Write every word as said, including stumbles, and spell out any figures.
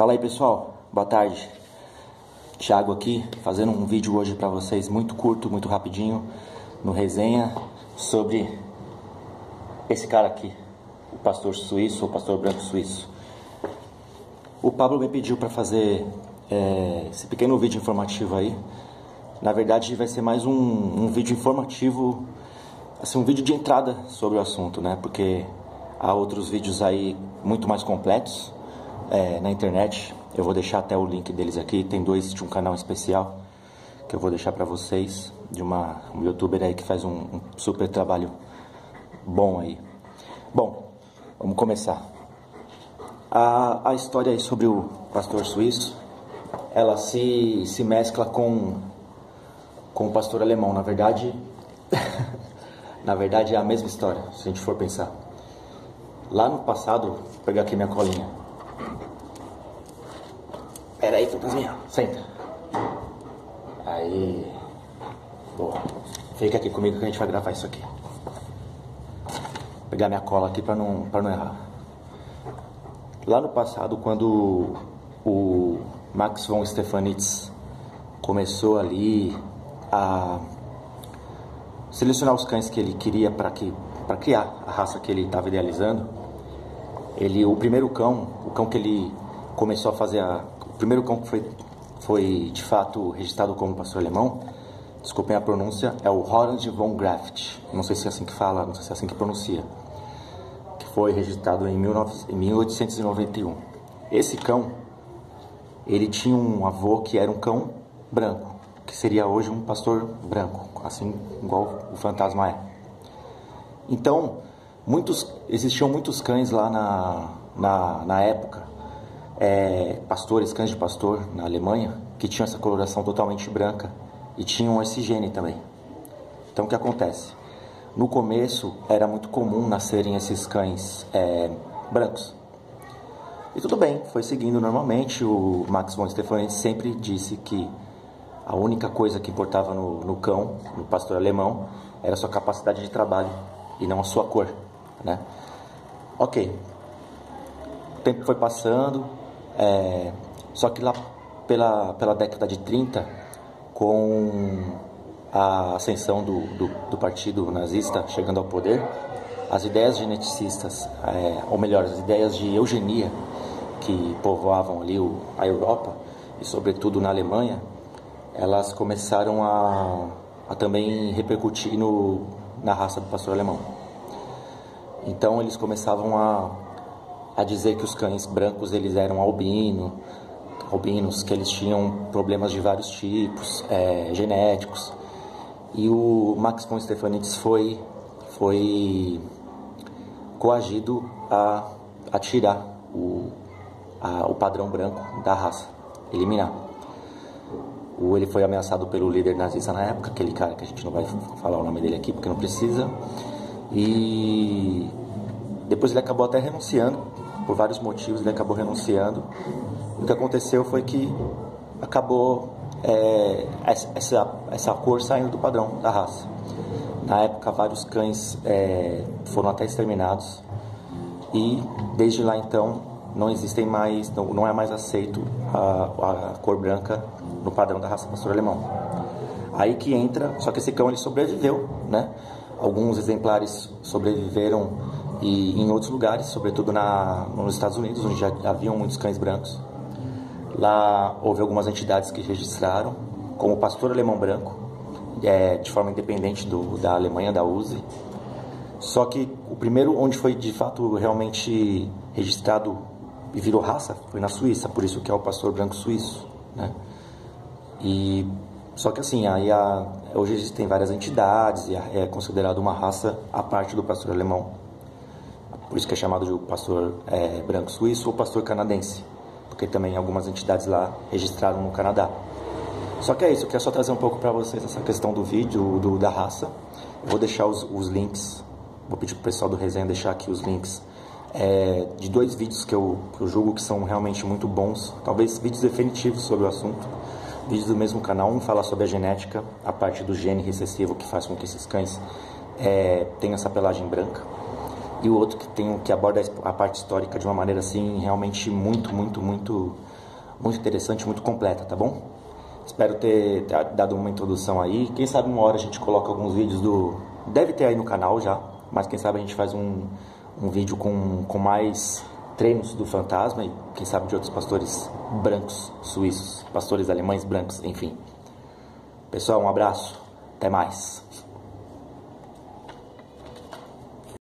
Fala aí, pessoal, boa tarde. Thiago aqui, fazendo um vídeo hoje pra vocês muito curto, muito rapidinho, no resenha sobre esse cara aqui, o pastor suíço, o pastor branco suíço. O Pablo me pediu pra fazer é, esse pequeno vídeo informativo aí. Na verdade vai ser mais um, um vídeo informativo, assim, um vídeo de entrada sobre o assunto, né? Porque há outros vídeos aí muito mais completos é, na internet. Eu vou deixar até o link deles aqui. Tem dois de um canal especial que eu vou deixar pra vocês, de uma um youtuber aí que faz um, um super trabalho bom aí. Bom, vamos começar. A, a história aí sobre o pastor suíço, ela se, se mescla com, com o pastor alemão. Na verdade, na verdade é a mesma história, se a gente for pensar. Lá no passado, vou pegar aqui minha colinha. Pera aí, fantasminha, senta. Aí, boa. Fica aqui comigo que a gente vai gravar isso aqui. Vou pegar minha cola aqui pra não, pra não errar. Lá no passado, quando o Max von Stephanitz começou ali a selecionar os cães que ele queria para que, para criar a raça que ele estava idealizando, ele, o primeiro cão, o cão que ele começou a fazer, a, o primeiro cão que foi, foi de fato registrado como pastor alemão, desculpem a pronúncia, é o Roland von Graft. Não sei se é assim que fala, não sei se é assim que pronuncia. Foi registrado em mil oitocentos e noventa e um. Esse cão, ele tinha um avô que era um cão branco, que seria hoje um pastor branco, assim igual o fantasma é. Então, muitos, existiam muitos cães lá na, na, na época, é, pastores, cães de pastor na Alemanha, que tinham essa coloração totalmente branca e tinham esse gene também. Então, o que acontece? No começo, era muito comum nascerem esses cães é, brancos. E tudo bem, foi seguindo normalmente. O Max von Stephanitz sempre disse que a única coisa que importava no, no cão, no pastor alemão, era a sua capacidade de trabalho e não a sua cor, né? Ok. O tempo foi passando, é, só que lá pela, pela década de trinta, com a ascensão do, do, do partido nazista chegando ao poder, as ideias geneticistas, é, ou melhor, as ideias de eugenia que povoavam ali o, a Europa, e sobretudo na Alemanha, elas começaram a, a também repercutir no, na raça do pastor alemão. Então eles começavam a, a dizer que os cães brancos eles eram albino, albinos, que eles tinham problemas de vários tipos, é, genéticos. E o Max von Stephanitz foi, foi coagido a, a tirar o, a, o padrão branco da raça, eliminar. O, ele foi ameaçado pelo líder nazista na época, aquele cara que a gente não vai falar o nome dele aqui porque não precisa. E depois ele acabou até renunciando, por vários motivos ele acabou renunciando. E o que aconteceu foi que acabou É, essa, essa cor saindo do padrão da raça. Na época, vários cães é, foram até exterminados e desde lá então não existem mais, não, não é mais aceito a, a cor branca no padrão da raça pastor alemão. Aí que entra, só que esse cão ele sobreviveu, né? Alguns exemplares sobreviveram e em outros lugares, sobretudo na, nos Estados Unidos, onde já haviam muitos cães brancos. Lá houve algumas entidades que registraram como pastor alemão branco, é, de forma independente do, da Alemanha, da U S E. Só que o primeiro onde foi de fato realmente registrado e virou raça foi na Suíça, por isso que é o pastor branco suíço, né? E, só que assim, aí a, hoje existem várias entidades e é considerado uma raça à parte do pastor alemão. Por isso que é chamado de pastor é, branco suíço ou pastor canadense, porque também algumas entidades lá registraram no Canadá. Só que é isso, eu queria só trazer um pouco para vocês essa questão do vídeo, do, da raça. Eu vou deixar os, os links, vou pedir pro pessoal do resenha deixar aqui os links é, de dois vídeos que eu, que eu julgo que são realmente muito bons, talvez vídeos definitivos sobre o assunto, vídeos do mesmo canal. Um fala sobre a genética, a parte do gene recessivo que faz com que esses cães é, tenham essa pelagem branca. e o outro que tem que aborda a parte histórica de uma maneira assim realmente muito, muito, muito muito interessante, muito completa, tá bom? Espero ter, ter dado uma introdução aí. Quem sabe uma hora a gente coloca alguns vídeos do... Deve ter aí no canal já, mas quem sabe a gente faz um, um vídeo com, com mais treinos do fantasma e quem sabe de outros pastores brancos, suíços, pastores alemães brancos, enfim. Pessoal, um abraço, até mais.